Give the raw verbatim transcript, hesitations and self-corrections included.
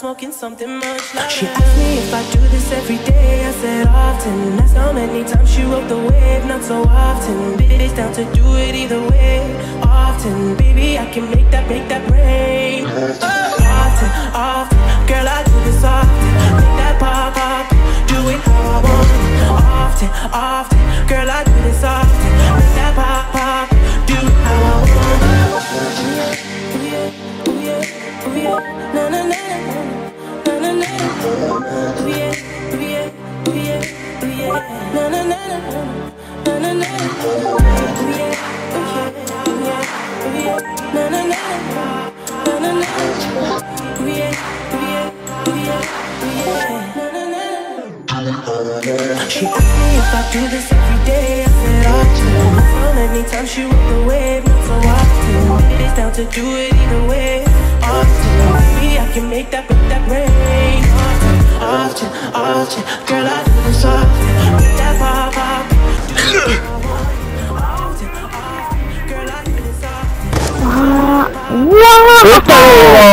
smoking something much louder. She asked me if I do this every day, I said often. That's how many times she rode the wave, not so often. Bitch down to do it either way, often. Baby, I can make that, make that rain. Often, often, girl, I do this often. Make that pop, pop, do it how I want. Often, often, girl, I do this often. Make that pop, pop, do it how I want. Ooh yeah, ooh yeah, ooh yeah, na na na na na na. Ooh yeah, ooh yeah, ooh yeah, ooh yeah, na na na na na na na. Ooh yeah, ooh yeah, ooh yeah, ooh yeah, na na na na na na. Ooh yeah, ooh yeah, ooh yeah, ooh yeah, na na na. She asked me if I do this every day, I said often. So many times she rode the wave, not so often. It's down to do it either way, often. Baby, I can make that, make that rain. Often, often, often, girl, I do this often. Make that pop, pop, do it often, often, girl, I do this often. Wow!